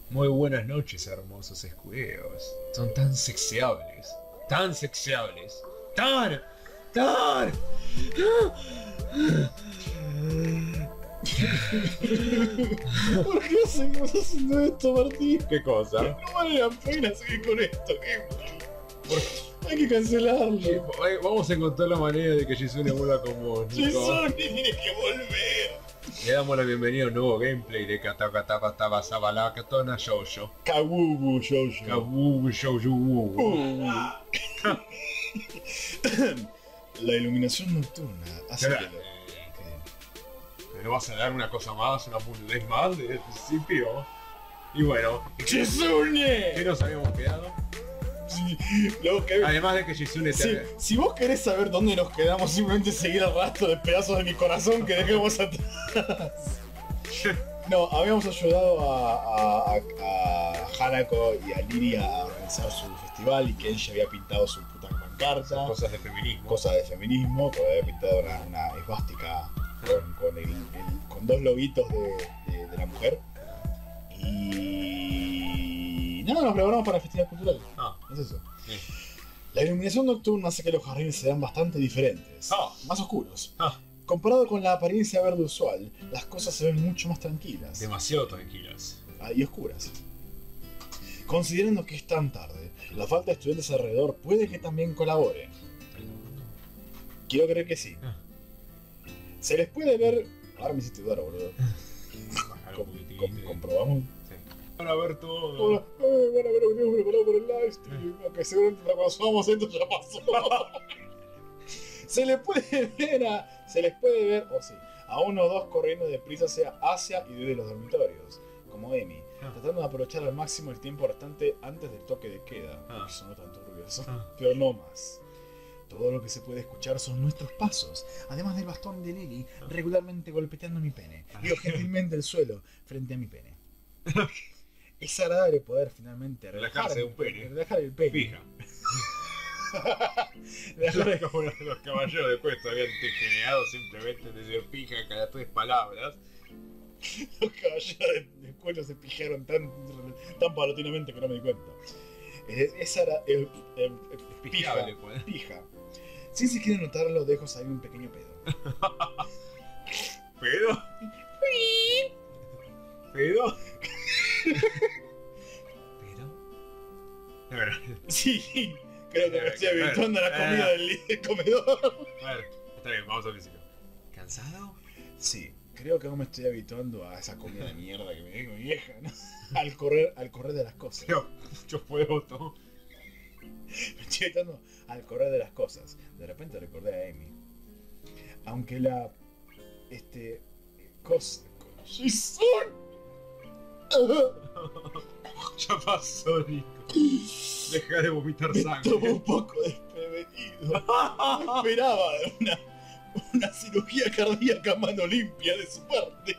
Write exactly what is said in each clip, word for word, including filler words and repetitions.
Muy buenas noches, hermosos escudeos. Son tan sexeables, tan sexeables, tan, tan... ¿Por qué seguimos haciendo esto, Martín? ¿Qué cosa? No vale la pena seguir con esto. Hay que cancelarlo. Sí, vamos a encontrar la manera de que Shizune vuelva con vos, Nico. Shizune tiene que volver. Le damos la bienvenida a un nuevo gameplay de Kataka Taba Taba Sabala Katona Shoujo. Kabubu Shoujo. Kabubu Shoujo. Uh. La iluminación nocturna hace que lo... ¿Pero vas a dar una cosa más, una boludez más desde el principio? Y bueno, ¡Shizune! ¿qué nos habíamos quedado? Sí, luego que... Además de que Shizune sí, te... si vos querés saber dónde nos quedamos, simplemente seguir el rastro de pedazos de mi corazón que dejamos atrás. No, habíamos ayudado a, a, a, a Hanako y a Liria a organizar su festival y que ella había pintado su puta pancarta. Cosas de feminismo. Cosas de feminismo, que había pintado una, una esvástica con, con, el, el, con dos lobitos de, de, de la mujer. Y... nada, nos preparamos para el festival cultural. Ah, es eso. Sí. La iluminación nocturna hace que los jardines sean bastante diferentes, Ah. más oscuros. Ah. Comparado con la apariencia verde usual, las cosas se ven mucho más tranquilas. Demasiado tranquilas. Ah, y oscuras. Considerando que es tan tarde, la falta de estudiantes alrededor puede que también colabore. Quiero creer que sí. Ah. Se les puede ver... Ahora me hiciste dudar, boludo. Algo Com- muy com- triste. comprobamos. Sí. Van a ver todo. Hola, eh, van a ver lo que tengo preparado por el live stream, aunque seguramente para cuando subamos esto ya pasó. Se les puede ver a... Se les puede ver, o oh, sí, a uno o dos corriendo deprisa hacia, hacia y desde los dormitorios, como Emi, Ah. tratando de aprovechar al máximo el tiempo restante antes del toque de queda, Ah. porque sonó tan turbioso, Ah. pero no más. Todo lo que se puede escuchar son nuestros pasos, además del bastón de Lily regularmente golpeteando mi pene, y gentilmente el suelo frente a mi pene. Es agradable poder finalmente relajar, Relajarse de un pene. relajar el pene. Fija. Relajar- Como los caballeros de cuesta habían degenerado simplemente de decir pija cada tres palabras. Los caballeros de, de cuello se pijaron tan, tan paulatinamente que no me di cuenta. Eh, esa era el, el, el- el pija, Pijable, pues. pija. Sin siquiera notarlo, dejo salir un pequeño pedo. ¿Pedo? ¿Pedo? ¿Pedo? A ver, Sí, creo que me estoy habituando a la comida del, del comedor. a ver, está bien, vamos al principio. ¿Cansado? Sí, creo que aún me estoy habituando a esa comida de mierda que me dio mi vieja, ¿no? Al correr, al correr de las cosas. Pero, mucho fuego, ¿no? Me estoy habituando al correr de las cosas. De repente recordé a Amy. Aunque la... Este... Cosa... ¡Shizune! Ya pasó, Nico. Deja de vomitar Me sangre. tomó un poco desprevenido. No esperaba una, una cirugía cardíaca a mano limpia de su parte.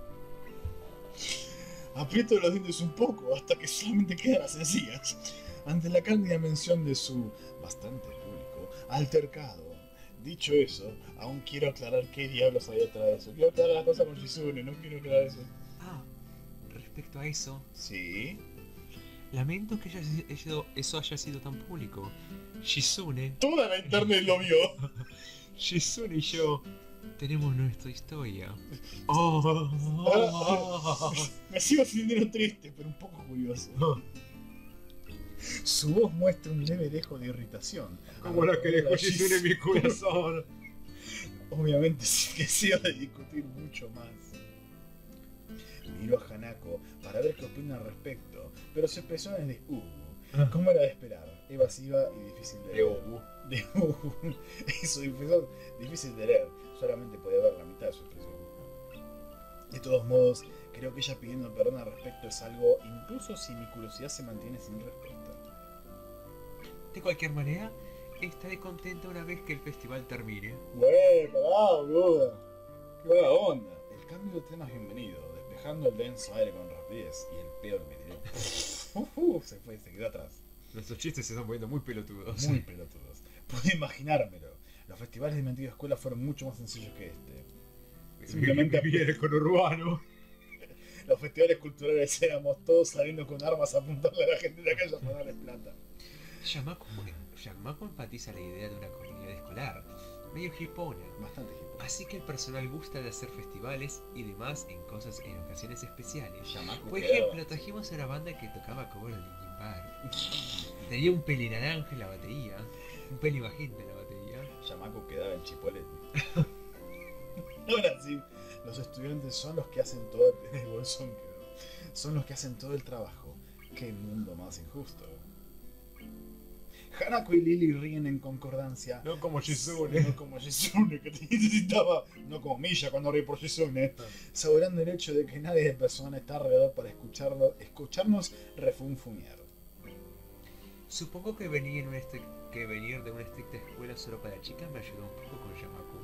Aprieto los dientes un poco hasta que solamente quedan las encías. Ante la cándida mención de su bastante público altercado. Dicho eso, aún quiero aclarar qué diablos hay detrás de eso. Quiero aclarar las cosas con Shizune, no quiero aclarar eso. Ah, respecto a eso, Sí. lamento que haya sido- eso haya sido tan público. Shizune, Toda la internet lo vio. Shizune y yo tenemos nuestra historia. Oh, Me sigo sintiendo triste, pero un poco curioso. Su voz muestra un leve dejo de irritación. Como la que dejó Shizune en mi corazón. Obviamente sin deseo de discutir mucho más. Miro a Hanako para ver qué opina al respecto, pero su expresión es de uh, como era de esperar, evasiva y difícil de De leer. uh. De uh. Su expresión difícil de leer, solamente podía ver la mitad de su expresión. De todos modos, creo que ella pidiendo perdón al respecto es algo, incluso si mi curiosidad se mantiene sin respuesta. de cualquier manera, estaré contenta una vez que el festival termine. Güey, pará, boluda. Qué buena onda. El cambio de tema es bienvenido, despejando el denso aire con rapidez y el pedo que me tiró. Uf, uf, se fue, se quedó atrás. Nuestros chistes se están poniendo muy pelotudos. Muy pelotudos. Puedo imaginármelo. Los festivales de mi antigua escuela fueron mucho más sencillos que este. Simplemente Vivir el conurbano. los festivales culturales éramos todos saliendo con armas a apuntarle a la gente de la calle para darles plata. Yamaku, Yamaku empatiza la idea de una comunidad escolar, medio hipona. Bastante hipo. Así que el personal gusta de hacer festivales y demás en cosas en ocasiones especiales. Yamaku Por quedaba. ejemplo, trajimos a una banda que tocaba cover de Linkin Park. Tenía un peli naranja en la batería, un peli magenta en la batería. Yamaku quedaba en Chipolete. Ahora sí, los estudiantes son los que hacen todo el, el bolsón quedó. Son los que hacen todo el trabajo. Qué mundo más injusto. Hanako y Lily ríen en concordancia. No como Shizune. No como Shizune, que te necesitaba. No como Milla cuando ríe por Shizune. Saboreando el hecho de que nadie de personal está alrededor para escucharlo, escucharnos refunfuñar. Supongo que venir, en una estric- que venir de una estricta escuela solo para chicas me ayudó un poco con Yamaku.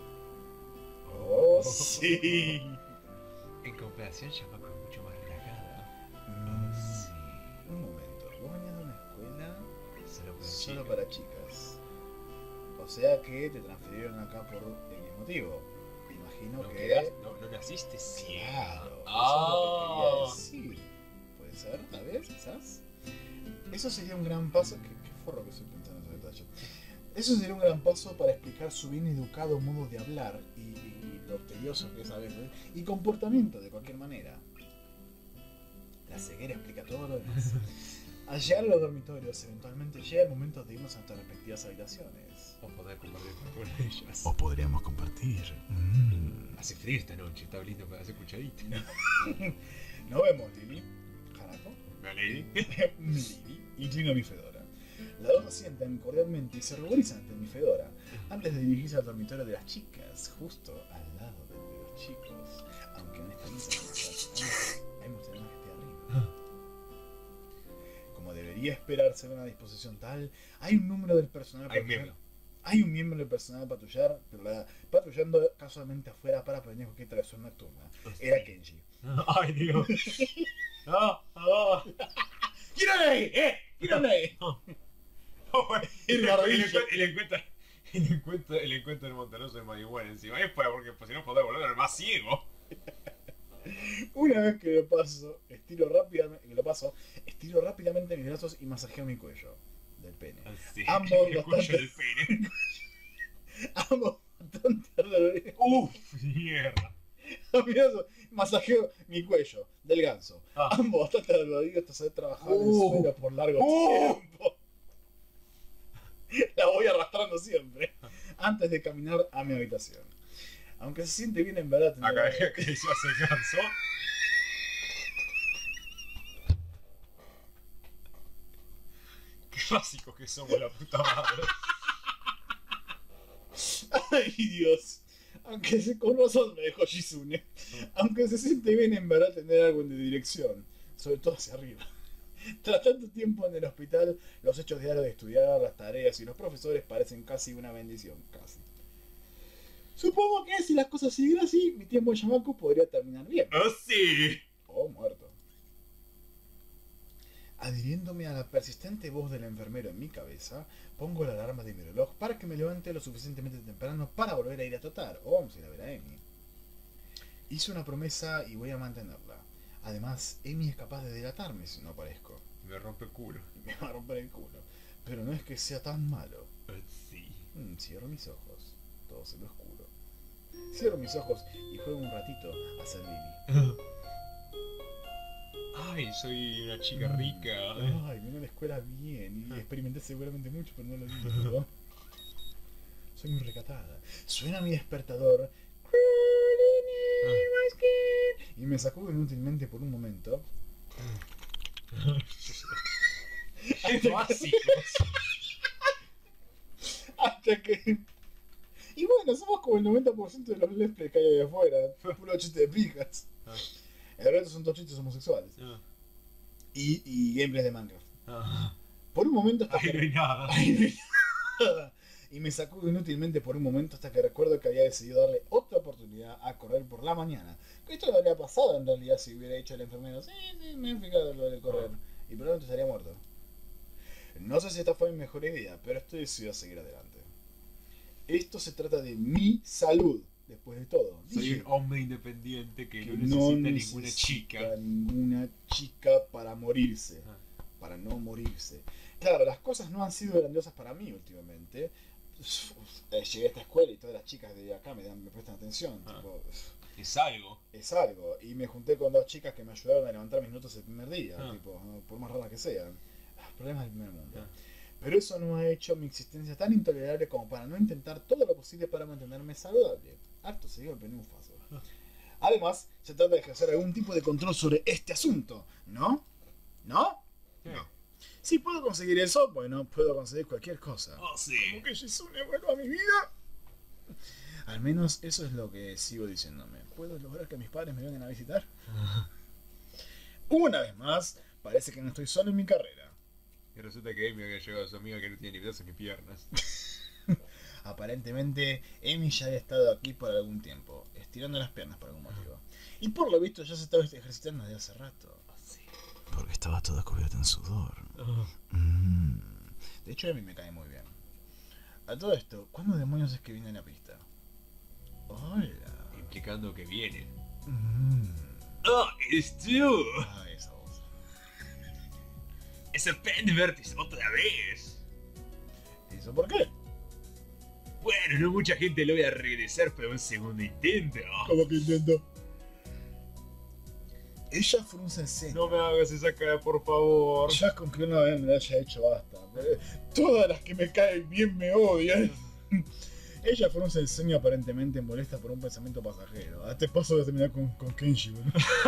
Oh, sí. En comparación, Yamaku es mucho más relajada. Mm, Sí, Un momento, vos venías de una escuela solo para solo chicas. para chicas. O sea que te transfirieron acá por X motivo. Imagino No, que... quedas- no, no naciste ciega. Claro, Ah. eso es lo que quería decir. Puede ser, tal vez, quizás. Eso sería un gran paso. Qué, qué forro que estoy pensando en ese detalle. Eso sería un gran paso para explicar su bien educado modo de hablar y, y lo tedioso que es a veces, y comportamiento de cualquier manera. La ceguera explica todo lo demás. Al llegar a los dormitorios, eventualmente llega el momento de irnos a nuestras respectivas habitaciones. O poder compartir con una de ellas. O podríamos compartir. Mm. Hace frío esta noche, está lindo para hacer cucharita. Nos vemos, Lili. Hanako. Vale. Lili. Inclino mi fedora. Las dos asientan cordialmente y se ruborizan ante mi fedora antes de dirigirse al dormitorio de las chicas, justo al lado del de los chicos. Aunque en esta mesa hay mucha más que arriba. Como debería esperarse de una disposición tal, hay un número del personal Hay un patrullar- miembro. Hay un miembro del personal patrullar, patrullando casualmente afuera para prevenir cualquier traición nocturna. Era Kenji. Ay, Dios. No, no. ¡Quírale ahí! ¡Eh! ¡Quírale ahí! El, El barbillo. encuentro, el, encuentro, el, encuentro, el encuentro del Montaroso de marihuana encima. Es para porque pues, si no podés volver al más ciego. Una vez que lo paso, estiro rápidamente, que lo paso, estiro rápidamente mis brazos y masajeo mi cuello del pene. Así. Ambos el bastante- cuello del pene. Ambos bastante ardorosos. Uf, mierda. Amigazo, masajeo mi cuello del ganso. Ah. Ambos bastante ardorosos tras haber trabajado en el Uh. suelo por largo Uh. tiempo. La voy arrastrando siempre. Antes de caminar a mi habitación. Aunque se siente bien en verdad. tener- Acá que ya se cansó. Qué básicos que somos, la puta madre. Ay, Dios. Aunque se, con razón me dejó Shizune. Aunque se siente bien en verdad tener algo de dirección. Sobre todo hacia arriba. Tras tanto tiempo en el hospital, los hechos diarios de estudiar, las tareas y los profesores parecen casi una bendición. Casi. Supongo que si las cosas siguen así, mi tiempo en Yamaku podría terminar bien. ¡Oh, sí! O muerto. Adhiriéndome a la persistente voz del enfermero en mi cabeza, pongo la alarma de mi reloj para que me levante lo suficientemente temprano para volver a ir a trotar, o vamos a ir a ver a Emi. Hice una promesa y voy a mantenerla. Además, Emi es capaz de delatarme si no aparezco. Me rompe el culo. Me va a romper el culo. Pero no es que sea tan malo. Oh, sí. Mm, cierro mis ojos. Todo se ve oscuro. Cierro mis ojos y juego un ratito a ser Lily. Ay, soy una chica rica. Ay, vine a la escuela bien y experimenté seguramente mucho, pero no lo vi todo. Soy muy recatada. Suena mi despertador. Y me sacudo inútilmente por un momento. Básicos. Hasta que... Y bueno, somos como el noventa por ciento de los let's play que hay ahí afuera. Puro chiste de pijas. Ah. El resto son todos chistes homosexuales. Ah. Y, y gameplays de Minecraft. Ah. Por un momento hasta Ay, que... no hay nada. Ay, no hay nada. Y me sacudo inútilmente por un momento hasta que recuerdo que había decidido darle otra oportunidad a correr por la mañana. Que esto no habría pasado en realidad si hubiera dicho el enfermero, sí, sí, me he fijado en lo de correr. Y probablemente estaría muerto. No sé si esta fue mi mejor idea, pero estoy decidido a seguir adelante. Esto se trata de mi salud. después de todo. Soy Dije un hombre independiente que, que no necesita ninguna necesita chica. ninguna chica para morirse. Ah. Para no morirse. Claro, las cosas no han sido grandiosas para mí últimamente. Eh, Llegué a esta escuela y todas las chicas de acá me, dan, me prestan atención. Ah. Tipo, Es algo. es algo. Y me junté con dos chicas que me ayudaron a levantar mis notas el primer día. Ah. Tipo, ¿no? Por más raras que sean. Problemas del primer mundo. Ah. Pero eso no ha hecho mi existencia tan intolerable como para no intentar todo lo posible para mantenerme saludable. Harto se dio el penúfazo. Además, se trata de ejercer algún tipo de control sobre este asunto, ¿no? ¿No? ¿Qué? No. Si puedo conseguir eso, bueno, puedo conseguir cualquier cosa. Oh, sí. Como que Shizune vuelva a mi vida. Al menos eso es lo que sigo diciéndome. ¿Puedo lograr que mis padres me vengan a visitar? Una vez más, parece que no estoy solo en mi carrera. Y resulta que Amy había llegado a su amiga que no tiene ni brazos ni piernas. Aparentemente, Amy ya había estado aquí por algún tiempo, estirando las piernas por algún motivo. Y por lo visto ya se estaba ejercitando desde hace rato. Porque estaba toda cubierta en sudor. Mm. De hecho, Amy me cae muy bien. A todo esto, ¿cuándo demonios es que viene la pista? Hola. Implicando que viene. Mm. ¡Oh, eres tú! Ah, esa voz. ¡Es el Penvertis otra vez! ¿Eso por qué? Bueno, no mucha gente lo voy a regresar para un segundo intento. ¿Cómo que intento? Ella frunce el ceño. No me hagas esa cara, por favor. Ya con que una vez me la haya hecho basta. Todas las que me caen bien me odian. Ella frunce el ceño aparentemente molesta por un pensamiento pasajero. A este paso voy a terminar con, con Kenshi, boludo.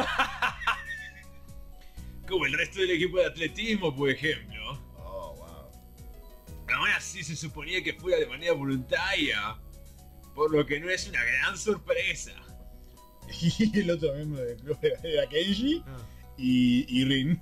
Como el resto del equipo de atletismo, por ejemplo. Oh, wow. Aún así se suponía que fuera de manera voluntaria. Por lo que no es una gran sorpresa. Y el otro miembro del club era, era Kenji y, y Rin.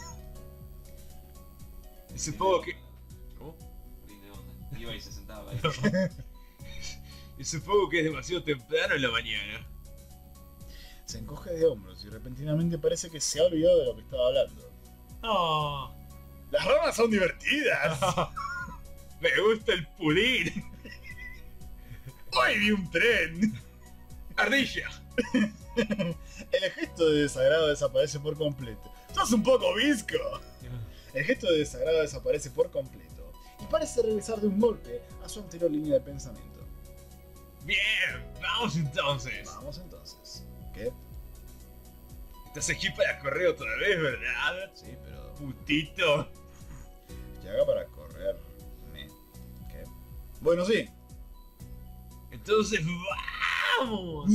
Y supongo que... ¿Cómo? De onda. Iba y se sentaba ahí. Y supongo que es demasiado temprano en la mañana. Se encoge de hombros y repentinamente parece que se ha olvidado de lo que estaba hablando. Oh, ¡Las ramas son divertidas! me gusta el pulir. ¡Hoy vi un tren! Ardilla. El gesto de desagrado desaparece por completo. ¡Sos un poco visco! El gesto de desagrado desaparece por completo y parece regresar de un golpe a su anterior línea de pensamiento. Bien, vamos entonces. Vamos entonces. ¿Qué? Estás aquí para correr otra vez, ¿verdad? Sí, pero... Putito. ¿Qué haga para correrme? ¿Qué? Bueno, sí. Entonces vamos.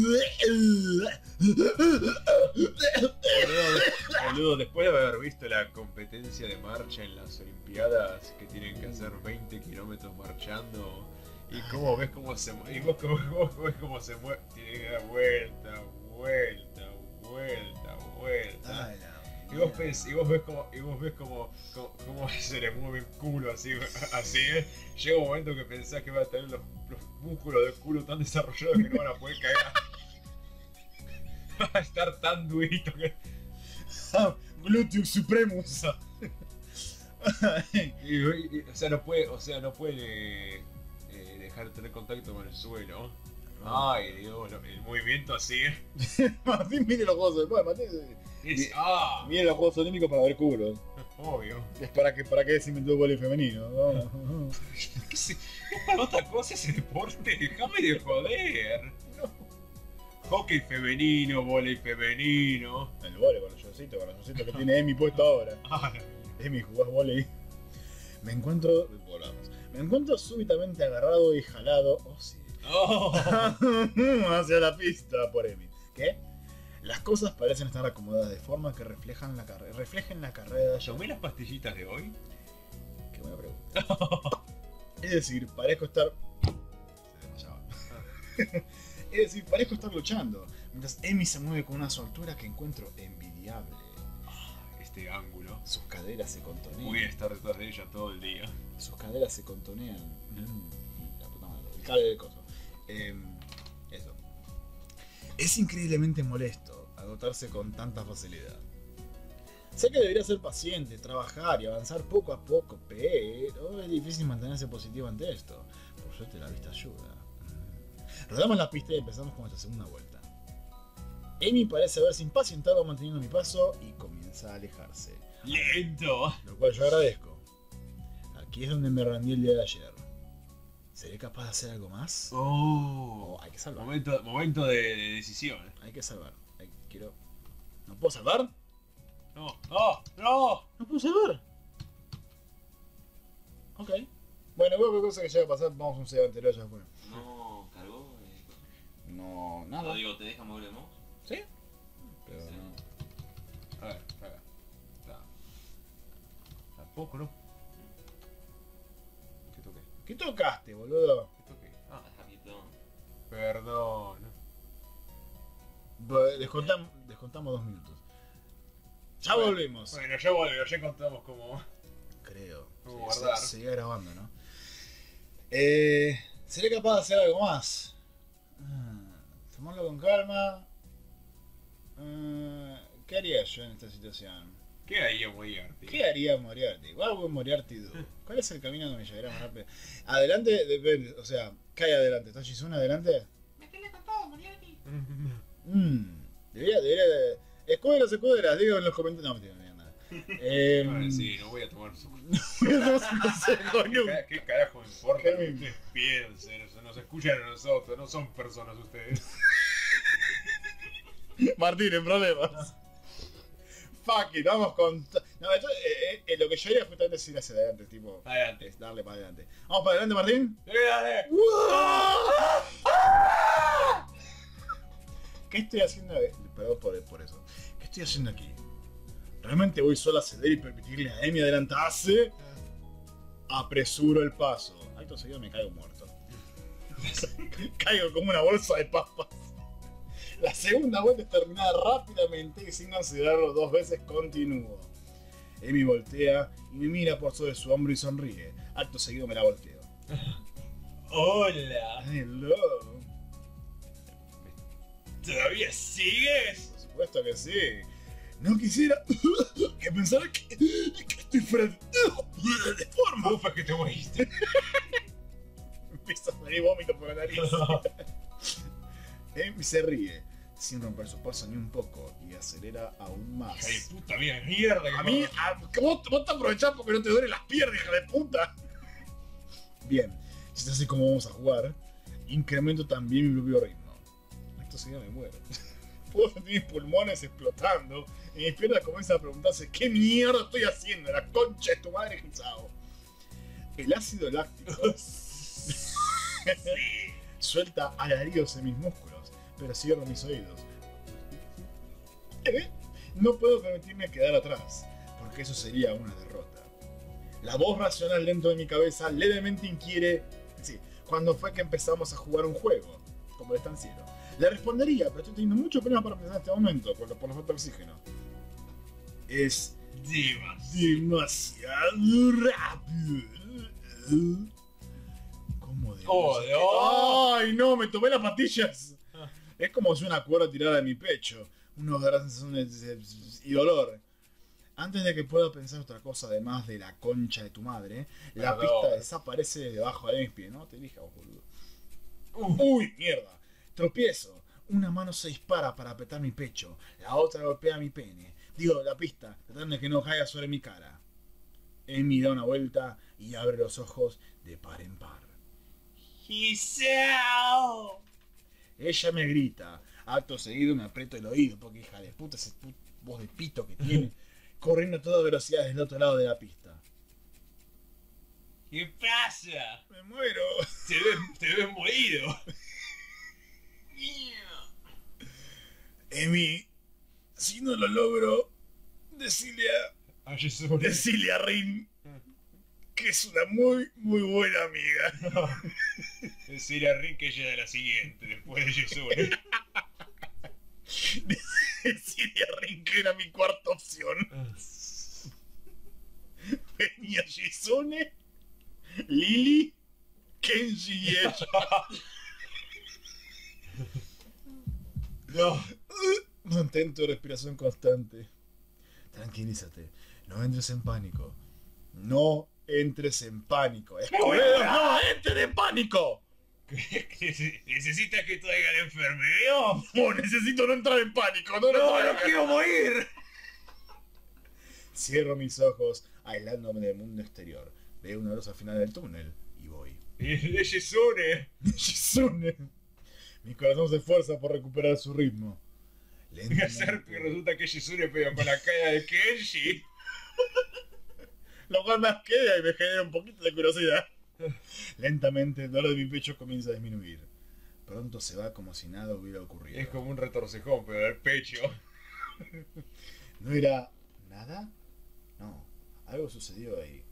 Boludo, boludo, después de haber visto la competencia de marcha en las Olimpiadas, que tienen que hacer veinte kilómetros marchando, y cómo ves cómo se mueve, y vos, cómo, vos ves cómo se mueve, tiene que dar vuelta, vuelta, vuelta, vuelta. Ay, no. Y vos, ves, y vos ves como, y vos ves como, como, como se le mueve el culo así, así, ¿eh? Llega un momento que pensás que va a tener los, los músculos del culo tan desarrollados que no van a poder caer. Va a estar tan durito que... Gluteus Supremus. Y, y- o sea, no puede, o sea, no puede eh, dejar de tener contacto con el suelo. Ay, Dios, lo- el movimiento así Martín mire los Juegos Olímpicos. Martín es... Ah, mire los Juegos Olímpicos para ver culos. obvio. Es para que, para que se inventó el vóley femenino. ¿No? ¿Qué se- es para otra cosa ese deporte? Déjame de joder. Hockey femenino, vóley femenino. El vóley con los shortcitos, con los shortcitos que tiene Emi puesto ahora. Ah, Emi, jugás vóley. Me encuentro... Volvamos. Me encuentro súbitamente agarrado y jalado... Oh, sí. oh. Hacia la pista por Emi. ¿Qué? Las cosas parecen estar acomodadas de forma que reflejan la, carre- reflejen la carrera de ¿Tomé las pastillitas de hoy? Qué buena pregunta. Es decir, parezco estar... Se desmayaba. Es decir, parezco estar luchando, mientras Emi se mueve con una soltura que encuentro envidiable. Este ángulo. Sus caderas se contonean. Voy a estar detrás de ella todo el día. Sus caderas se contonean. Mm, la puta madre, el cable del coso. Eh, eso. Es increíblemente molesto agotarse con tanta facilidad. Sé que debería ser paciente, trabajar y avanzar poco a poco, pero es difícil mantenerse positivo ante esto. Por suerte la vista ayuda. Mm. Rodamos la pista y empezamos con nuestra segunda vuelta. Amy parece haberse impacientado manteniendo mi paso y comienza a alejarse. ¡Lento! Lo cual yo agradezco. Aquí es donde me rendí el día de ayer. ¿Seré capaz de hacer algo más? Oh, Oh, hay que salvar. momento, momento de, de decisión. Hay que salvar. Hay- quiero... ¿No puedo salvar? No, no, no. ¿No puedo salvar? Ok. Bueno, cualquier cosa que llegue a pasar, vamos a un save anterior ya fue. No cargó. Eh, No, no nada. digo, ¿te deja mover el mouse? ¿Sí? Pero Sí. no. A ver, acá. Está. Tampoco, ¿no? ¿Qué toqué? ¿Qué tocaste, boludo? ¿Qué toqué? Ah, Ah, Hamilton. perdón. Bo- Descontamos, descontamos dos minutos. Ya Bueno, volvimos. Bueno, ya volvió, ya encontramos cómo. Creo. Vamos a Sí, guardar. se- Seguía grabando, ¿no? Eh, ¿Seré capaz de hacer algo más? Ah, tomarlo con calma. Ah, ¿Qué haría yo en esta situación? ¿Qué haría Moriarty? ¿Qué haría Moriarty? What would Moriarty do? ¿Cuál es el camino que me llevará más rápido? Adelante, depende. O sea, ¿qué hay adelante? ¿Está Shizuna adelante? Metele con todo, Moriarty. Mmm. Debería, debería de... Escuderas, escuderas, digo en los comentarios. No, mentira, no digan nada. Eh, Bueno, sí, no voy a tomar su. no se consejo ¿Qué, nunca. ca- ¿Qué carajo me importa ¿Qué lo que me- ustedes piensen? O sea, nos escuchan a nosotros, no son personas ustedes. Martín, en problemas. Fuck it, vamos con... No, esto, eh, eh, lo que yo haría justamente es ir hacia adelante, tipo... Adelante. Es darle para adelante. ¿Vamos para adelante, Martín? ¡Sí, dale! ¿Qué estoy haciendo? Perdón por, por eso. ¿Qué estoy haciendo aquí? ¿Realmente voy solo a ceder y permitirle a Amy adelantarse? Apresuro el paso. Acto seguido me caigo muerto. Caigo como una bolsa de papas. La segunda vuelta es terminada rápidamente y sin considerarlo dos veces continúo. Amy voltea y me mira por sobre su hombro y sonríe. Acto seguido me la volteo. ¡Hola! Hello. ¿Todavía sigues? Por supuesto que sí. No quisiera que pensara que, que estoy frente de forma. Ufa, que te moriste. Empieza a salir vómito por la nariz. Amy se ríe, sin romper su paso ni un poco, y acelera aún más. ¡Ay, puta mía, mierda! que A mí, me- a- vos, vos te aprovechás porque no te duelen las piernas, hija de puta. Bien, si es así como vamos a jugar, incremento también mi propio ritmo. Esto sí ya me muero. Puedo sentir mis pulmones explotando y mis piernas comienzan a preguntarse ¿qué mierda estoy haciendo? La concha de tu madre, Gisao. El ácido láctico suelta alaridos en mis músculos, pero cierro mis oídos. ¿Eh? No puedo permitirme quedar atrás, porque eso sería una derrota. La voz racional dentro de mi cabeza levemente inquiere, sí, ¿cuándo fue que empezamos a jugar un juego? Como el estanciero. Le respondería, pero estoy teniendo mucho problema para pensar en este momento, por, por la falta de oxígeno. Es Divas. demasiado rápido. ¿Cómo de Oh, no. ¡Ay, no! Me tomé las pastillas. Es como si una cuerda tirara de mi pecho. Unos grandes sensaciones y dolor. Antes de que pueda pensar otra cosa además de la concha de tu madre, la Perdón. pista desaparece debajo de mis pies. No te elijas, boludo. ¡Uy, mierda! Tropiezo. Una mano se dispara para apretar mi pecho. La otra golpea mi pene. Digo, la pista, tratando de que no caiga sobre mi cara. Amy da una vuelta y abre los ojos de par en par. Giselle. Ella me grita. Acto seguido me aprieto el oído porque hija de puta, esa pu- voz de pito que tiene. Corriendo a toda velocidad desde el otro lado de la pista. ¿Qué pasa? ¡Me muero! Te ves, te ves moído. Amy, si no lo logro, decirle a, Ah, Jesús. decirle a Rin que es una muy, muy buena amiga. Decir a Rick que ella era la siguiente, después de Jesús. Decirle a Rin que era mi cuarta opción. Venía Shizune, Lily, Kenji y ella. No. Mantén tu respiración constante. Tranquilízate. No entres en pánico. No entres en pánico. ¡Escobedo, no entres en pánico! ¿Necesitas que traiga el enfermero? No, necesito no entrar en pánico. No, no, ¡No, no quiero morir! Cierro mis ojos, aislándome del mundo exterior. Veo una luz al final del túnel y voy. ¡Es Yesune! Shizune. Mi corazón se esfuerza por recuperar su ritmo. Me acerco y resulta que Yesune pega con la cara de Kenshi. Lo cual más queda y me genera un poquito de curiosidad. Lentamente el dolor de mi pecho comienza a disminuir. Pronto se va como si nada hubiera ocurrido. Es como un retorcejón, pero del pecho. ¿No era nada? No, algo sucedió ahí.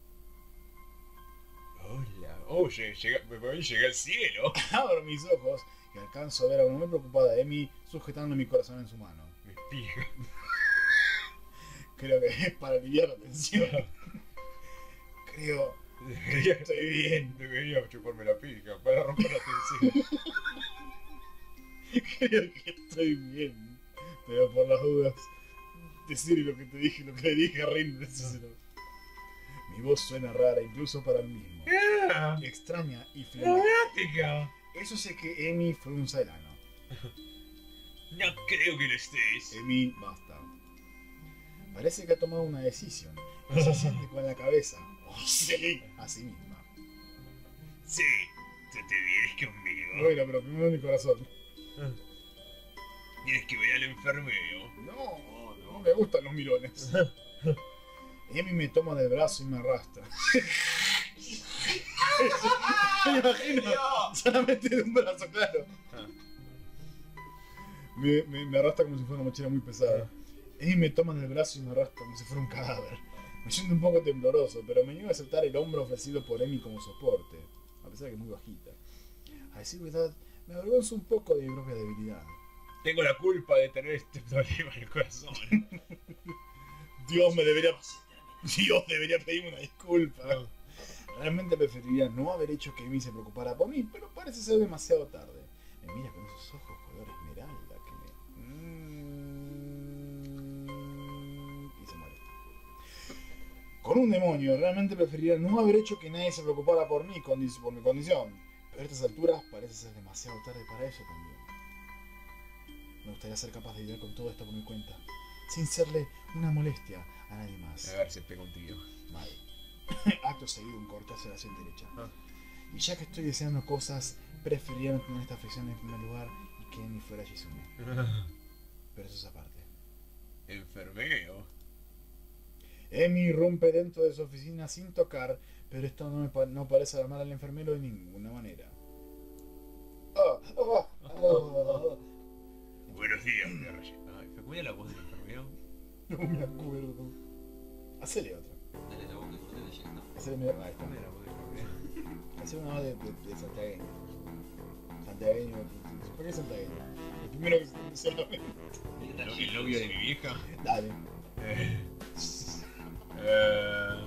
Hola. Oh, llegué, llegué, me llegué al cielo. Abro mis ojos y alcanzo a ver a una muy preocupada Emi sujetando mi corazón en su mano. Me pica. Creo que es para aliviar la tensión. Creo que Debería, estoy bien. debería chuparme la pica para romper la tensión. Creo que estoy bien. Pero por las dudas, decir lo que te dije, lo que le dije a Rin, decíselo. Mi voz suena rara, incluso para mí mismo. ¡Ah! Extraña y flemática. ¡Dramática! Eso sé que Emi fue un Sailano. No creo que lo estés. Emi, basta. Parece que ha tomado una decisión. Y se siente con la cabeza. Oh, sí, así misma. Sí, tú te vienes conmigo. Bueno, pero primero mi corazón. Tienes que ver al enfermero. No, no me gustan los mirones. Emi me toma del brazo y me arrastra. Me imagino, solamente de un brazo, claro. Me, me, me arrastra como si fuera una mochila muy pesada. Emi me toma del brazo y me arrastra como si fuera un cadáver. Me siento un poco tembloroso, pero me niego a aceptar el hombro ofrecido por Emi como soporte, a pesar de que es muy bajita. A decir verdad, me avergonzo un poco de mi propia debilidad. Tengo la culpa de tener este problema en el corazón. Dios me debería... Dios debería pedirme una disculpa. Realmente preferiría no haber hecho que Emi se preocupara por mí, pero parece ser demasiado tarde. Me mira con esos ojos color esmeralda que me... Mm... Y se muere. Con un demonio, realmente preferiría no haber hecho que nadie se preocupara por mí, condi- por mi condición. Pero a estas alturas parece ser demasiado tarde para eso también. Me gustaría ser capaz de lidiar con todo esto por mi cuenta, sin serle una molestia a nadie más. A ver si pega un tiro. Mal. Acto seguido, un cortazo de la sien derecha. Ah. Y ya que estoy deseando cosas, preferiría no tener esta aflicción en primer lugar y que Emi fuera Shizune. Pero eso es aparte. Enfermero. Emi irrumpe dentro de su oficina sin tocar, pero esto no, me pa- no parece alarmar al enfermero de ninguna manera. Ah, ah, ah. Buenos días, me rayé. Ay, ¿fue cuál era la voz del enfermero? No me acuerdo. Hacele otra. Dale la voz de corte de Jack, ¿no? Hacele medio... Ahí está. ¿Cuál era la voz del enfermero? Hacele una voz de, de, de santiagueño. Santiagueño. ¿Por qué santiagueño? El primero que se me hizo la mente. ¿El, el novio de mi vieja? Dale. Eh, eh,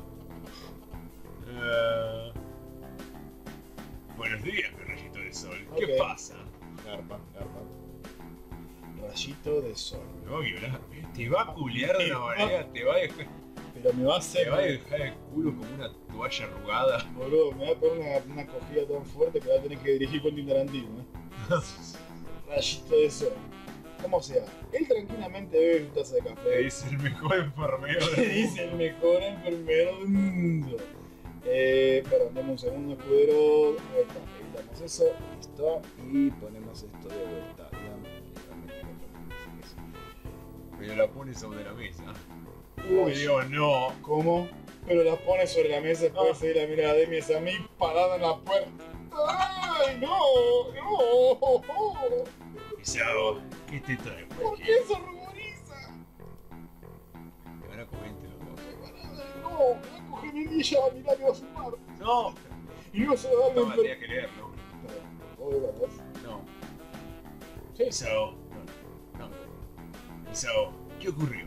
eh, buenos días, mi rayito de sol. ¿Qué Ok. pasa? Garpa, garpa. Rayito de sol. Me va a violar. Te va a culiar de una manera, te va a dejar, Pero me va a hacer... te va a dejar el culo como una toalla arrugada. Boludo, me va a poner una, una cogida tan fuerte que va a tener que dirigir con Tarantino, ¿eh? Rayito de sol. Como sea, él tranquilamente bebe su taza de Te café. dice el mejor enfermero Te del dice mundo. el mejor enfermero del mundo. Eh, perdón, dame un segundo, escudero. Ahí está, editamos eso, listo. Y ponemos esto de vuelta. Digamos, realmente no ponemos eso. Pero la pone sobre la mesa. Uy, Dios, no. ¿cómo? Pero las pone sobre la mesa después de seguir la mirada de Emi a mí parada en la puerta. ¡Ay, no! ¡No! Isao, ¿qué te trae por ¿Por aquí? qué se ruboriza? Te van a comer entre los dos. No, me voy a coger mi niña a mirar y va a sumar. No, Y no se va a dar no una tendría que leerlo. enfermedad. No. Sí. Isao, no. No. Isao, ¿qué ocurrió?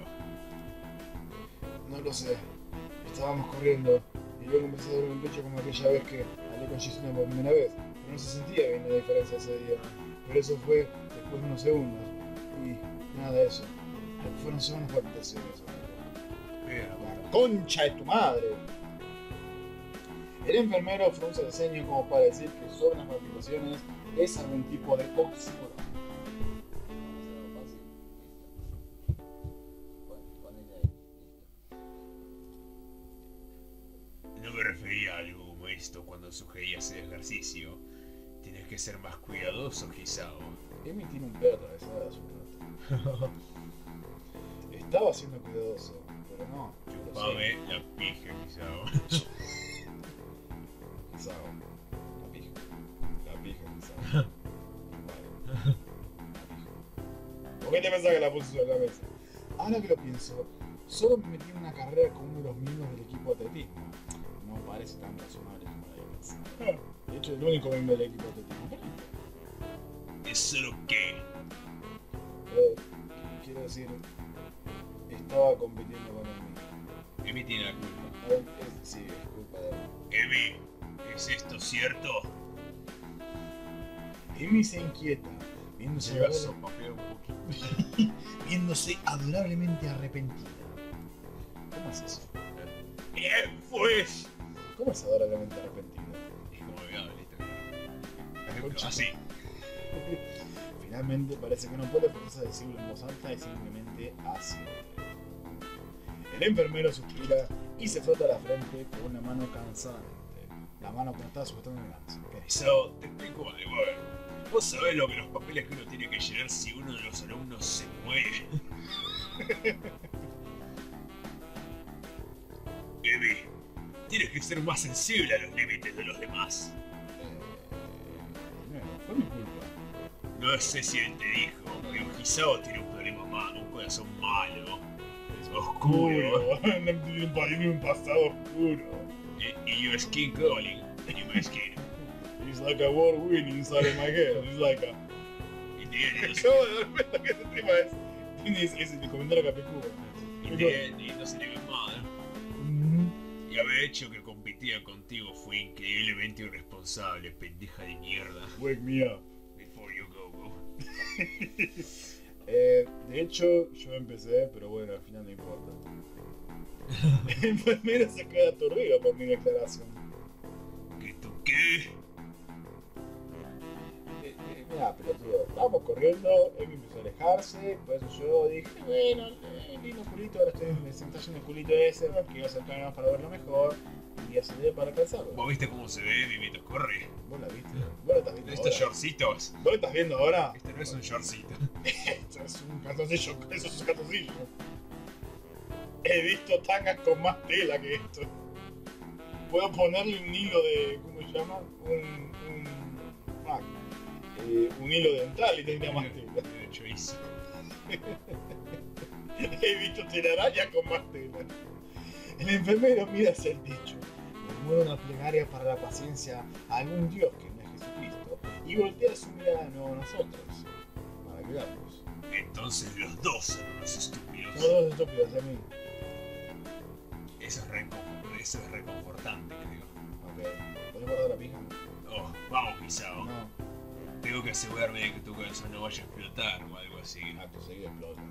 No lo sé. Estábamos corriendo y luego empecé a darme el pecho como aquella vez que hablé con Shizune por primera vez. Pero no se sentía bien la diferencia ese día. Pero eso fue después de unos segundos. Y nada de eso. Fueron solo unos acontecidos. Mira, La concha de tu madre. El enfermero frunce el ceño como para decir que sobre las palpitaciones es algún tipo de oxímoron. No me refería a algo como esto cuando sugerías el ejercicio. Tienes que ser más cuidadoso, Hisao. Emi tiene un pedo atravesado hace un rato. Estaba siendo cuidadoso, pero no. Chupame la pija, Hisao. Hisao. La pija. La pija, Hisao. Vale. La pija. ¿Por qué te pensás que la puse sobre la mesa? Ahora que lo pienso, solo me metí en una carrera con uno de los miembros del equipo de atletismo. No parece tan razonable como la había pensado. De hecho, el único miembro del equipo de atletismo. ¿Es solo qué? Eh, quiero decir, estaba compitiendo con él. Emi tiene la culpa. Eh, es- Sí, es culpa de él. Emi, ¿es esto cierto? Emi se inquieta, viéndose, Llega a adorable- sopapear un poquito. viéndose adorablemente arrepentida. ¿Cómo es eso? Bien, pues. ¿Cómo es adorablemente arrepentida? Es como vegano, listo. Concha. Así. Finalmente parece que no puede forzarse a decirlo en voz alta y simplemente hace. El enfermero suspira y se frota la frente con una mano cansadamente. La mano que no estaba sujetando el ganso. ¿Qué es? Hisao, te explico algo. A ver. ¿Vos sabés lo que los papeles que uno tiene que llenar si uno de los alumnos se muere? Emi, tienes que ser más sensible a los límites de los demás. Eh, no, fue mi culpa. No sé si él te dijo, pero Hisao tiene un problema malo, un corazón malo. Es oscuro. Tiene un, tiene un pasado oscuro. Y, y your skin crawling in my skin. It's like a war winning inside of my head. It's like a... In the end, it Acabo de dar cuenta que ese tema es... Tiene ese, ese comentario capicúa. doesn't- in the end, it doesn't even matter. Y haber hecho que competía contigo fue increíblemente irresponsable, pendeja de mierda. Wake me up. Before you go, go. Eh, de hecho, yo empecé, pero bueno, al final no importa. El enfermero se queda aturdido por mi declaración. ¿Qué tú qué? Eh, eh, Mirá, pelotudo, estábamos corriendo, él empezó a alejarse, por eso yo dije, bueno, eh, lindo culito, ahora estoy, me está yendo el culito ese, quiero acercarme más para verlo mejor, y aceleré para alcanzarlo. ¿Vos viste cómo se ve, Mimito? Corre. ¿Vos la viste? ¿Vos la estás viendo Estos ahora? shortcitos. ¿Vos la estás viendo ahora? Este no es un shortcito. Esto es un calzoncillo, eso es un calzoncillo. He visto tangas con más tela que esto. Puedo ponerle un hilo de... ¿cómo se llama? Un... un... fuck. Eh, un hilo dental y tendría más tela. De hecho, hizo. He visto telaraña con más tela. El enfermero mira hacia el techo, murmura una plegaria para la paciencia a algún dios que no es Jesucristo y voltea su mirada de nuevo a nosotros, para quedarnos. Entonces los dos son unos estúpidos. Somos dos estúpidos, a mí. Eso es, reconfort- eso es reconfortante, creo. Ok, ¿podés guardar la pija? Oh, vamos, Hisao. No, Tengo que asegurarme de que tu corazón no vaya a explotar o algo así. acto seguido explota.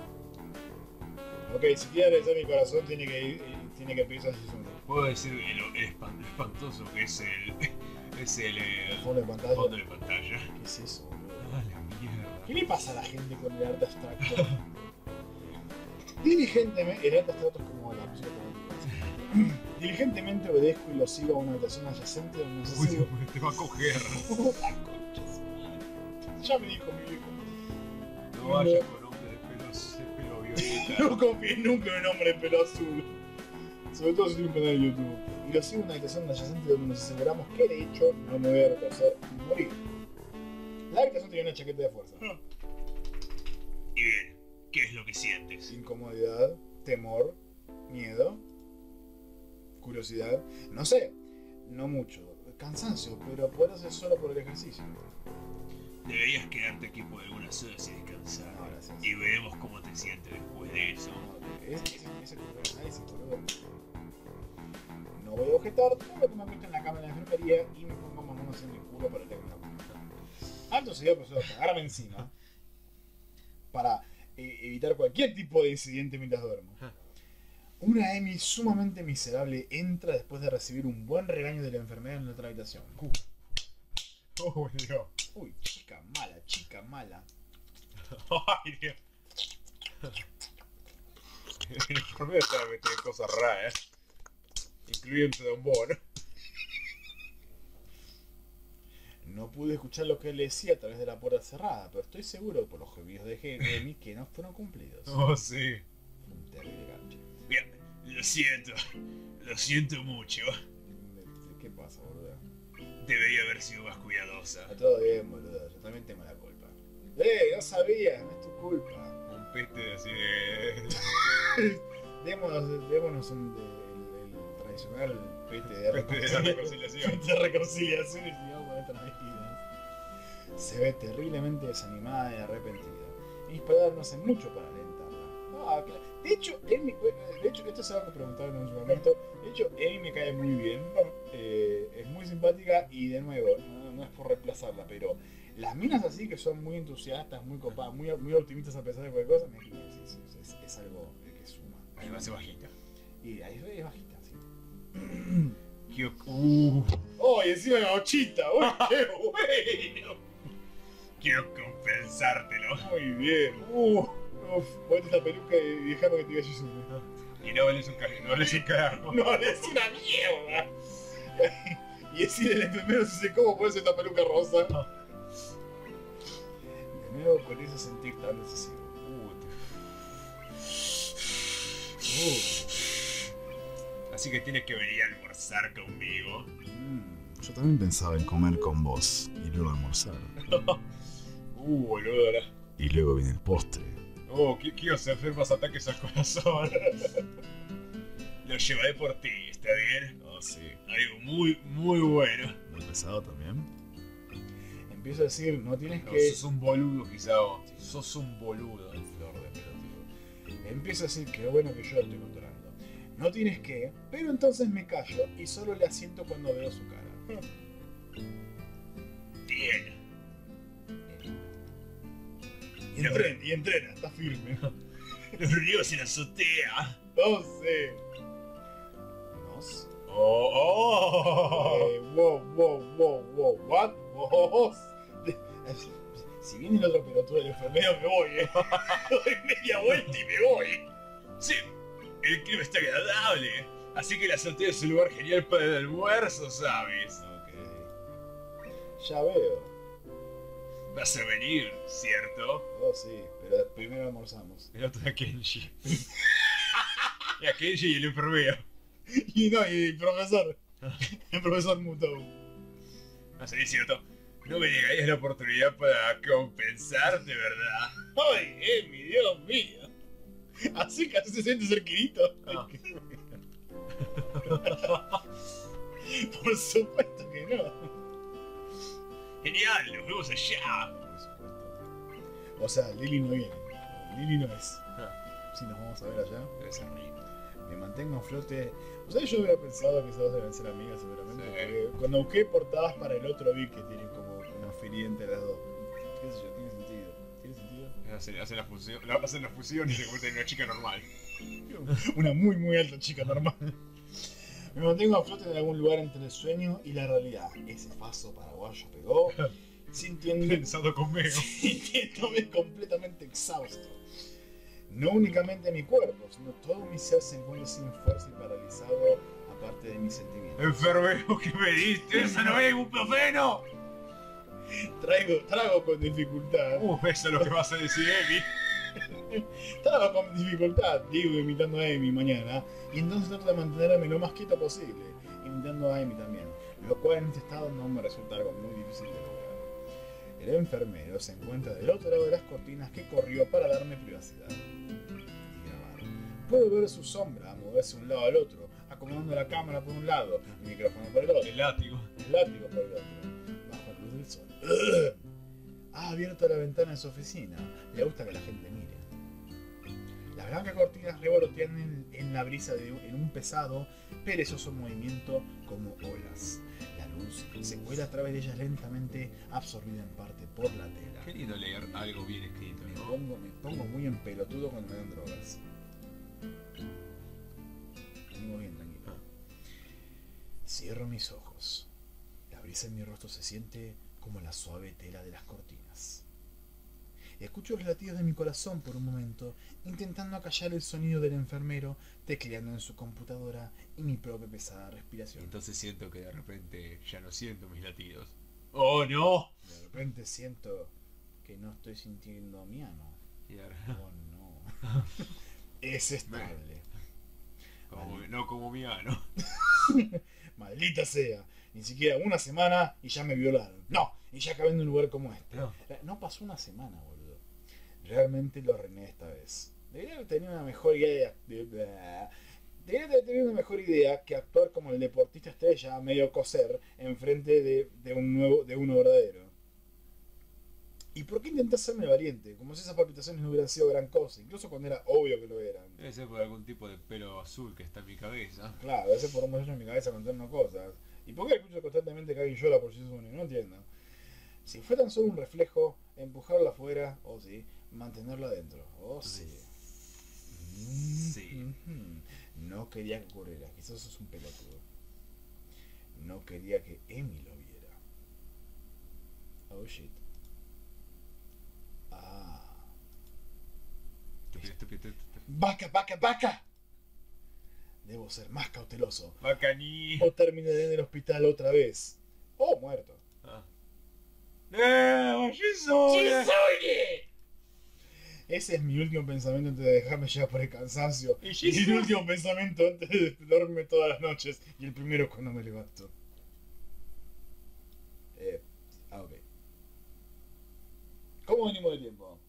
Ok, si quiere regresar mi corazón tiene que ir, eh, tiene que pedirse a Jesús. Puedo decir el, el espan- espantoso que es el... es el... eh, El fondo de pantalla. fondo de pantalla. ¿Qué es eso, boludo? Ah, la mierda. ¿Qué le pasa a la gente con el arte abstracto? Diligentemente, el arte abstracto es como la música temática. Diligentemente obedezco y lo sigo a una habitación adyacente donde se Uy, sigue. te va a coger. Puta concha su madre. Ya me dijo mi viejo. No vayas con hombre de pelos, de pelo violeta. No confíes nunca en un hombre de pelo azul. Sobre todo si tiene un canal de YouTube. Y lo sigo a una habitación adyacente donde nos aseguramos que de hecho no me voy a retorcer y morir. La habitación tenía una chaqueta de fuerza. Y bien, ¿qué es lo que sientes? Incomodidad, temor, miedo, curiosidad, no sé, no mucho, cansancio, pero puede ser solo por el ejercicio. Deberías quedarte aquí por algunas horas y descansar. No, gracias. Y veremos cómo te sientes después de eso. No, es, es, es el análisis, boludo. No voy a objetar, todo lo que me acuesto en la cama de la enfermería y me pongo más manos en mi culo para leer una punta. Alto sería profesor, cagarme encima para eh, evitar cualquier tipo de incidente mientras duermo. Una Amy sumamente miserable entra después de recibir un buen regaño de la enfermera en la otra habitación. Oh, Dios. Uy, chica mala, chica mala. Ay, Dios. El enfermero estaba metido en cosas raras, incluyendo Don Bono. No pude escuchar lo que él decía a través de la puerta cerrada, pero estoy seguro por los gemidos de Amy que no fueron cumplidos. Oh, sí. Un terrible gancho. Bien, lo siento. Lo siento mucho. ¿Qué pasa, boludo? Debería haber sido más cuidadosa. Está todo bien, boludo. Yo también tengo la culpa. ¡Eh! No sabía, no es tu culpa. Un peste así de... Démonos, démonos un, el, el tradicional pete de Peste de la reconciliación. Pete de reconciliación y sigamos con nuestras vidas. Se ve terriblemente desanimada y arrepentida. Mis palabras no hacen mucho para alentarla. Ah, claro. De hecho, Amy, de hecho, esto es algo que preguntaron en su momento. De hecho, Amy me cae muy bien. Eh, es muy simpática y de nuevo, no, no es por reemplazarla, pero las minas así que son muy entusiastas, muy copadas, muy, muy optimistas a pesar de cualquier cosa, me es, es, es, es algo que suma. Además es bajita. Y ahí es bajita, sí. Qué... Uh, ¡Oh, y encima la ochita! ¡Uy, qué bueno! quiero compensártelo. Muy bien. Uh, uf, ponete esta peluca y dejame que te diga Yuzuru. Y no vales un carajo. No vales un carajo. No, es una mierda. Y decirle al enfermero si se cómo ponerse esta peluca rosa. De nuevo con ese sentir tan decisivo. Uh, Así que tienes que venir a almorzar conmigo. Mm, yo también pensaba en comer con vos y luego almorzar. Uh, boludo, ahora. Y luego viene el postre. Oh, qu- quiero hacer más ataques al corazón. Lo llevaré por ti, ¿está bien? Oh, sí. Algo muy, muy bueno. ¿Muy pesado también? Empiezo a decir, no tienes No, que... sos un boludo, Kisao. Sos un boludo. Flor de pelotudo. Empiezo a decir que lo bueno que yo lo estoy controlando. No tienes que, pero entonces me callo y solo le asiento cuando veo su cara. Bien. Y entrena, y entrena, está firme. Los ríos en la azotea. No sé. ¿Nos? Oh, oh. Eh, wow, wow, wow, wow, what? Vos. Si viene el otro pelotudo del enfermero me voy, eh. Doy media vuelta y me voy. Sí, el clima está agradable. Así que la azotea es un lugar genial para el almuerzo, ¿sabes? Ok. Ya veo. Vas a venir, ¿cierto? Oh, sí, pero primero almorzamos. El otro es Kenji. Y a Kenji y el enfermero. Y no, y el profesor. El profesor Mutou. No sé, es cierto. No me negarías la oportunidad para compensarte, ¿verdad? ¡Ay, Emi, Dios mío! Así casi se siente cerquito. Ah. Por supuesto que no. Genial, nos vemos allá. Por supuesto. O sea, Lily no viene. Lily no es. Si nos vamos a ver allá. Debe ser rico. Me mantengo a flote. O sea, yo hubiera pensado que esas dos deben ser amigas seguramente. Sí. Porque cuando busqué portadas para el otro vi que tienen como una afinidad entre las dos. ¿Qué sé yo? Tiene sentido. ¿Tiene sentido? Hacen, hacen la fusión, la, hacen la fusión y se convierten en una chica normal. Una muy muy alta chica normal. Me mantengo a flote en algún lugar entre el sueño y la realidad. Ese paso paraguayo pegó, sintiendo, Pensado conmigo. sintiéndome completamente exhausto. No únicamente mi cuerpo, sino todo mi ser se encuentra sin fuerza y paralizado, aparte de mis sentimientos. Enfermero, ¿qué me diste? ¡Eso no es ibuprofeno! Traigo, trago con dificultad. Uh, eso es lo que vas a decir, Emi. Trago con dificultad, digo, imitando a Amy mañana. Y entonces trato de mantenerme lo más quieto posible, imitando a Amy también. Lo cual en este estado no me resulta algo muy difícil de lograr. El enfermero se encuentra del otro lado de las cortinas que corrió para darme privacidad. Y grabar. Puedo ver su sombra moverse de un lado al otro, acomodando la cámara por un lado, el micrófono por el otro, El látigo. el látigo por el otro, bajo la luz del sol. Ha abierto la ventana de su oficina. Le gusta que la gente mire. Las blancas cortinas revolotean en, en la brisa de, en un pesado, perezoso movimiento como olas. La luz se cuela a través de ellas lentamente, absorbida en parte por la tela. Qué lindo leer algo bien escrito, Me ¿no? pongo, me pongo muy en pelotudo cuando me dan drogas. vengo bien, tranquilo. Cierro mis ojos. La brisa en mi rostro se siente como la suave tela de las cortinas. Escucho los latidos de mi corazón por un momento, intentando acallar el sonido del enfermero tecleando en su computadora y mi propia pesada respiración. Entonces siento que de repente ya no siento mis latidos. ¡Oh, no! De repente siento que no estoy sintiendo mi ano. Y ahora- Oh, no. Es estable. como- no como mi ano. Maldita sea. Ni siquiera una semana y ya me violaron. No, y ya acabé en un lugar como este. No. No pasó una semana, boludo. Realmente lo arruiné esta vez. Debería haber tenido una mejor idea. Debería haber tenido una mejor idea que actuar como el deportista estrella medio coser enfrente de, de un nuevo, de uno verdadero. ¿Y por qué intenté hacerme valiente? Como si esas palpitaciones no hubieran sido gran cosa, incluso cuando era obvio que lo eran. Debe ser por algún tipo de pelo azul que está en mi cabeza. Claro, a veces por un momento en mi cabeza contando cosas. ¿Y por qué escucho constantemente que alguien llora por Shizune? No entiendo. Si fue tan solo un reflejo, empujarlo afuera, o sí, mantenerlo adentro, o sí. Sí. Mm-hmm. No quería que ocurriera, quizás eso es un pelotudo. No quería que Emi lo viera. Oh shit. Ah. Estúpido, estúpido, estúpido. ¡Vaca, vaca, vaca! Debo ser más cauteloso. Bacaní. O terminaré en el hospital otra vez. O muerto. Ah. ¡Eh! ¡Shizune! Ese es mi último pensamiento antes de dejarme llevar por el cansancio. ¿Y Y Shizune? el último pensamiento antes de dormirme todas las noches. Y el primero cuando me levanto. Eh, ah, ok. ¿Cómo venimos de tiempo?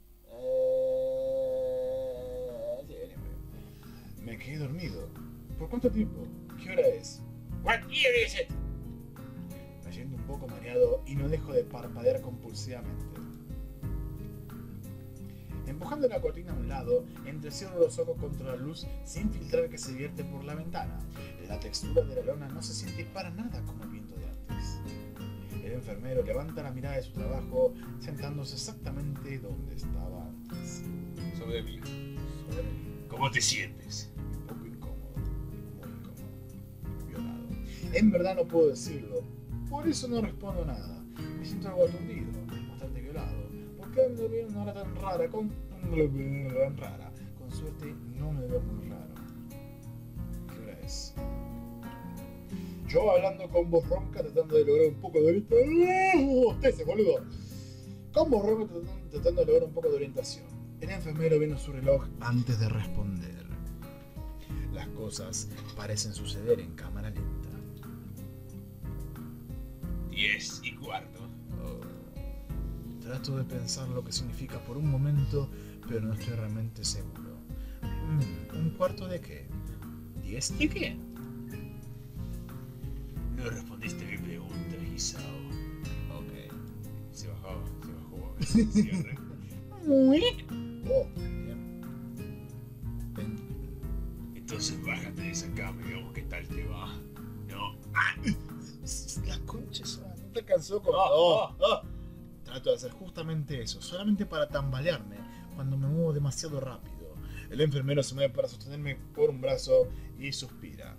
Eh, sí, venimos bien. Me quedé dormido. ¿Por cuánto tiempo? ¿Qué hora es? What year is it? Me siento un poco mareado y no dejo de parpadear compulsivamente. Empujando la cortina a un lado, entrecierro los ojos contra la luz sin filtrar que se vierte por la ventana. La textura de la lona no se siente para nada como el viento de antes. El enfermero levanta la mirada de su trabajo, sentándose exactamente donde estaba antes. Sobre mí. Sobre mí. ¿Cómo te sientes? Un poco incómodo, muy incómodo, violado. En verdad no puedo decirlo, por eso no respondo nada. Me siento algo aturdido, bastante violado. ¿Por qué me veo una hora tan rara? Con tan rara. Con suerte no me veo muy raro. ¿Qué hora es? Yo hablando con voz ronca tratando de lograr un poco de orientación. Ustedes, boludo. Con voz ronca tratando, tratando de lograr un poco de orientación. El enfermero viene su reloj antes de responder. Las cosas parecen suceder en cámara lenta. Diez y cuarto. Oh. Trato de pensar lo que significa por un momento, pero no estoy realmente seguro. Mm, ¿Un cuarto de qué? ¿Diez de qué? No respondiste a mi pregunta, Isao. Ok. Se bajaba, se bajó el cierre. Oh, bien. Ven. Entonces bájate de esa cama y veamos qué tal te va. No. Las conchas, ah, no te alcanzó con... Ah, Oh, oh. Trato de hacer justamente eso, solamente para tambalearme cuando me muevo demasiado rápido. El enfermero se mueve para sostenerme por un brazo y suspira.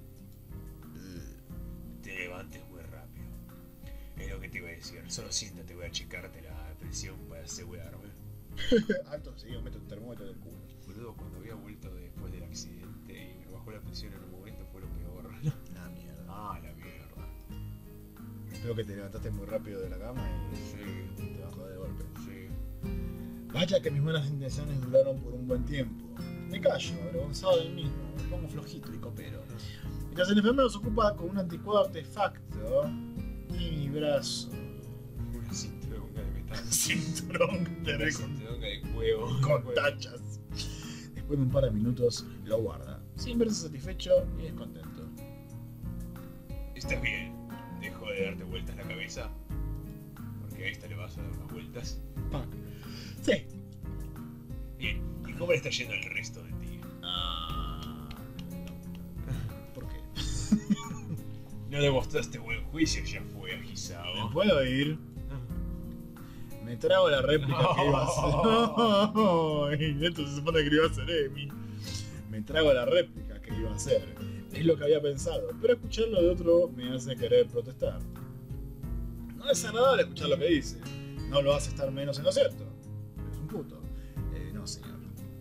Te levantes muy rápido. Es lo que te iba a decir. Solo siéntate, voy a checarte la presión para asegurarme. Alto, sí, yo meto el termómetro del culo. Boludo, cuando había vuelto después del accidente y me bajó la presión en un momento fue lo peor. La mierda. Ah, la mierda. Creo que te levantaste muy rápido de la cama y Sí, te bajó de golpe. sí. Vaya que mis buenas intenciones duraron por un buen tiempo. Me callo, avergonzado de mí mismo, me pongo flojito y copero. Mientras el enfermero se ocupa con un anticuado artefacto y mi brazo. Una cinturonga de metal. Cinturón de Una con, cinturonga de huevo. con tachas. Después de un par de minutos lo guarda, sin verse satisfecho ni descontento. ¿Estás bien? Dejo de darte vueltas la cabeza. Porque a esta le vas a dar unas vueltas. Pac. Sí. Bien. ¿Y cómo le está yendo el resto de ti? Ah. ¿Por qué? No demostraste buen juicio, ya fue a ¿Me Hisao. puedo ir? Me trago la réplica que iba a hacer. Ay, esto se supone que lo iba a hacer Emi. Me trago la réplica que iba a hacer. Es lo que había pensado, pero escucharlo de otro me hace querer protestar. No es agradable escuchar lo que dice. No lo hace estar menos en lo cierto. Es un puto. Eh, no, señor.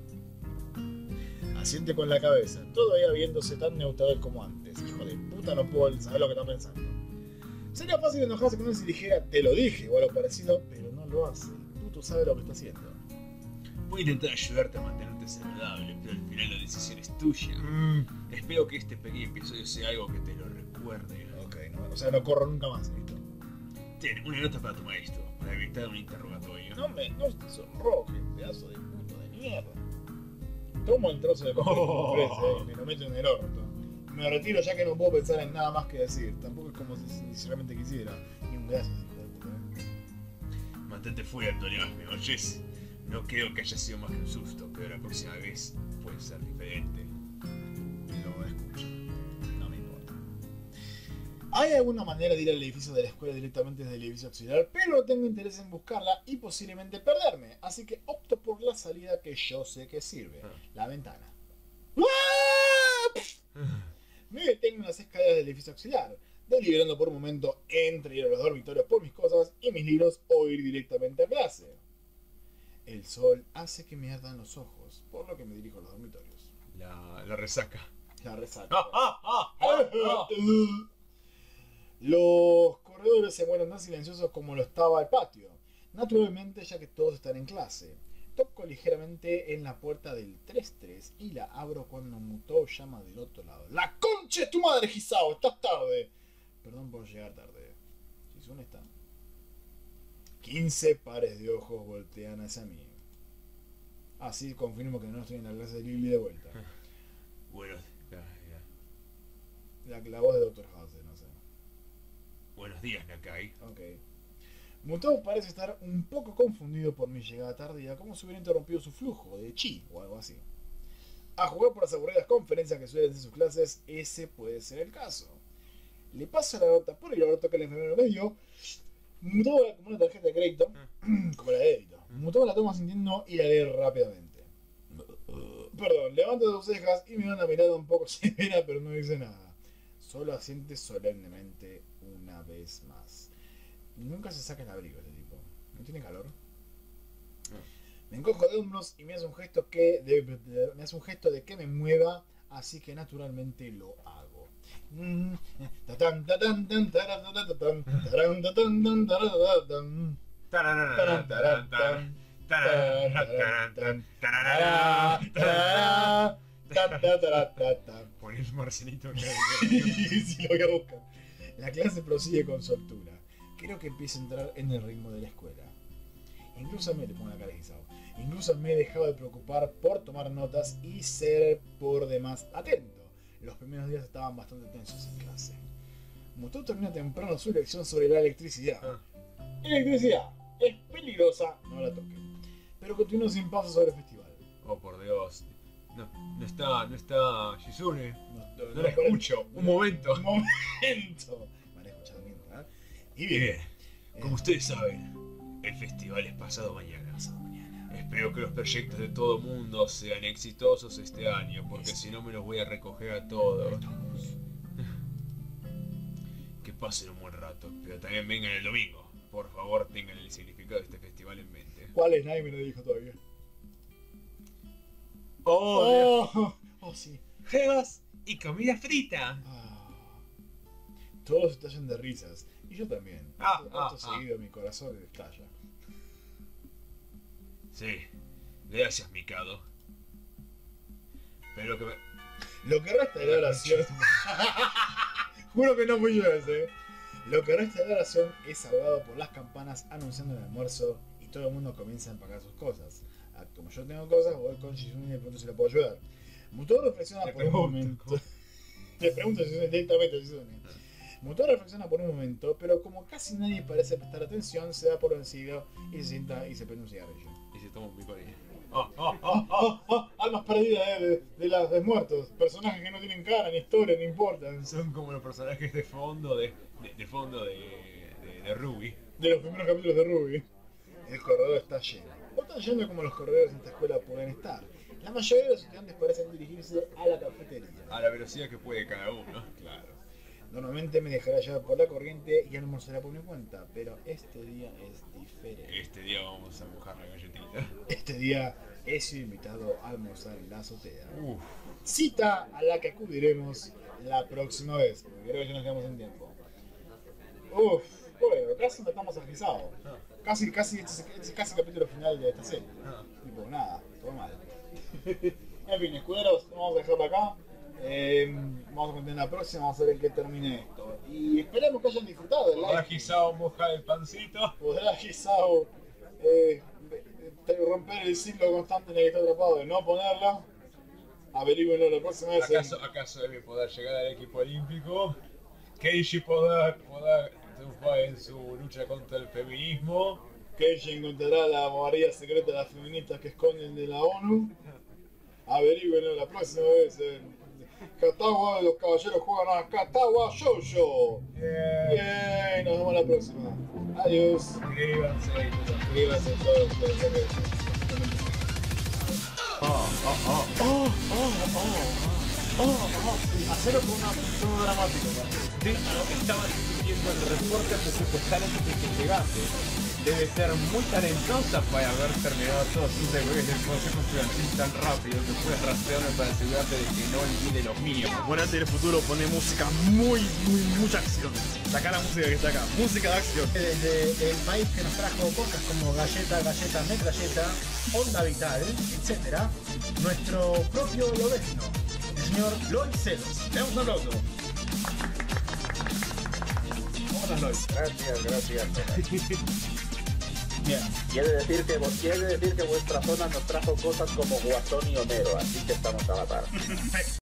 Asiente con la cabeza, todavía viéndose tan neutral como antes. Hijo de puta, no puedo saber lo que está pensando. Sería fácil enojarse con él si dijera, te lo dije, o algo parecido, pero no lo hace. El puto sabe lo que está haciendo. Voy a intentar ayudarte a mantenerte saludable, pero al final la decisión es tuya. Mm. Espero que este pequeño episodio sea algo que te lo recuerde. Ok, no, o sea, no corro nunca más, listo. Ten una nota para tu maestro, para evitar un interrogatorio. No me, no te sonrojes, pedazo de puto de mierda. Tomo el trozo de papel que me Oh. ofrece y me lo meto en el orto. Me retiro ya que no puedo pensar en nada más que decir. Tampoco es como si, si realmente quisiera. Ni un gracias, hijo de puta. Mantente fuera, Antonio, ¿me oyes? No creo que haya sido más que un susto, pero la próxima vez puede ser diferente. Lo escucho. No me importa. Hay alguna manera de ir al edificio de la escuela directamente desde el edificio auxiliar, pero no tengo interés en buscarla y posiblemente perderme. Así que opto por la salida que yo sé que sirve. Ah. La ventana. Me detengo en las escaleras del edificio auxiliar, deliberando por un momento entre ir a los dormitorios por mis cosas y mis libros o ir directamente a clase. El sol hace que me ardan los ojos, por lo que me dirijo a los dormitorios. La, la resaca. La resaca. Ah, ah, ah, ah, ah. Los corredores se mueven tan silenciosos como lo estaba el patio. Naturalmente, ya que todos están en clase. Toco ligeramente en la puerta del tres tres y la abro cuando Mutou llama del otro lado. ¡La concha de tu madre, Hisao! ¡Estás tarde! Perdón por llegar tarde. Shizune está. quince pares de ojos voltean hacia mí. Así confirmo que no estoy en la clase de Lily de vuelta. Bueno, ya, ya. La, la voz de doctor House, no sé. Buenos días, Nakai. Ok. Mutou parece estar un poco confundido por mi llegada tardía, como si hubiera interrumpido su flujo de chi o algo así. A jugar por las aburridas conferencias que suelen ser sus clases, ese puede ser el caso. Le paso la nota por el orto que el enfermero me dio. Mutou la como una tarjeta de crédito, como la de débito. Mutou la toma sintiendo y la lee rápidamente. Perdón, levanta sus cejas y me da una mirada un poco severa, pero no dice nada. Solo asiente solemnemente una vez más. Nunca se saca el abrigo este tipo. ¿No tiene calor? No. Me encojo de hombros y me hace un gesto que de, de- me hace un gesto de que me mueva, así que naturalmente lo hago. Mm, tatán, tatán, tan, tarán, tatán, tarán, tatán, tan, tarán, tatán, tarán, tarán, tan, tarán, tarán, tan, tarán, tarán, ta, ta, tarán, ta, ta. Pon el Marcelito que Sí, lo voy a buscar. La clase prosigue con soltura. Creo que empieza a entrar en el ritmo de la escuela. Incluso me le pongo la cara de Isao. Incluso me he dejado de preocupar por tomar notas y ser por demás atento. Los primeros días estaban bastante tensos en clase. Mutou termina temprano su lección sobre la electricidad. Ah. Electricidad es peligrosa, no la toquen. Pero continúo sin paso sobre el festival. Oh, por Dios. No, no está, no está Shizune. No, No no la me escucho. Un momento. Un momento. Vale, escuchado bien, ¿verdad? Y bien. Bien, como ustedes saben, el festival es pasado mañana. Pasado mañana. Espero que los proyectos de todo mundo sean exitosos este año, porque si no me los voy a recoger a todos. Que pasen un buen rato, pero también vengan el domingo. Por favor, tengan el significado de este festival en mente. ¿Cuál es? Nadie me lo dijo todavía. ¡Oh! Oh, oh sí. Juegos y comida frita. Ah. Todos estallan de risas. Y yo también. Ah, Acto ah, ah. seguido mi corazón estalla. Sí, gracias, Mikado. Pero que me... Lo que resta de la oración. Juro que no fui yo ese. Lo que resta de la oración es ahogado por las campanas anunciando el almuerzo y todo el mundo comienza a empacar sus cosas. Ah, como yo tengo cosas, voy con Shizune y de pronto se la puedo ayudar. Mutou reflexiona Le por un pregunto, momento. ¿cómo? Le pregunto a Shizune directamente a Shizune. Mutou reflexiona por un momento, pero como casi nadie parece prestar atención, se da por vencido y se sienta y se prende un cigarrillo. Y se toma un picor ahí. ¡Oh, oh, oh, ¡Oh, oh! oh, oh! Almas perdidas de, de, de las de muertos. Personajes que no tienen cara, ni historia, ni importan. Son como los personajes de fondo de, de, de fondo de, de, de Ruby. De los primeros capítulos de Ruby. El corredor está lleno. O tan lleno como los corredores en esta escuela pueden estar. La mayoría de los estudiantes parecen dirigirse a la cafetería. A la velocidad que puede cada uno. Claro. Normalmente me dejará llevar por la corriente y almorzará por mi cuenta, pero este día es diferente. Este día vamos a mojar la galletita. Este día he sido invitado a almorzar en la azotea. Uf. Cita a la que acudiremos la próxima vez, porque creo que ya nos quedamos en tiempo. Uf, bueno, casi matamos a Gisao. Ah. Casi, casi, este es, este es casi el capítulo final de esta serie. Ah. Tipo, nada, todo mal. En fin, escuderos, vamos a dejarlo acá. Eh, vamos a continuar la próxima, vamos a ver en qué termine esto. Y esperemos que hayan disfrutado del ¿Podrá live. Gisao mojar el pancito? Podrá Gisao eh, romper el ciclo constante en el que está atrapado de no ponerla. Averígüenlo la próxima vez. ¿Acaso, ¿Acaso debe poder llegar al equipo olímpico? Keishi podrá, podrá triunfar en su lucha contra el feminismo. Keishi encontrará la guarida secreta de las feministas que esconden de la ONU. Averígüenlo la próxima vez. En Katawa, los caballeros juegan a Katawa Shoujo. Bien. Bien, nos vemos la próxima. Adiós. Suscríbanse y Suscríbanse todos ustedes. Oh, oh, oh. Oh, oh, oh, oh, oh. Hacerlo con una tono dramático. De hecho, estaban discutiendo el reporte presupuestal antes de que llegase. Debe ser muy talentosa para haber terminado todos sus deberes del consejo estudiantil tan rápido que puedes rastrearme para asegurarte de que no olvide los míos. Morante del futuro pone música muy, muy, mucha acción. Saca la música que está acá. Música de acción. Desde el país que nos trajo cosas como Galleta, Galleta, Metralleta, Onda Vital, etcétera, nuestro propio lobezno, el señor Lloyd Celos. Le damos un aplauso. Hola, Lloyd. Gracias, gracias. Bien. Quiere decir que quiere decir que vuestra zona nos trajo cosas como Guasón y Homero, así que estamos a la par.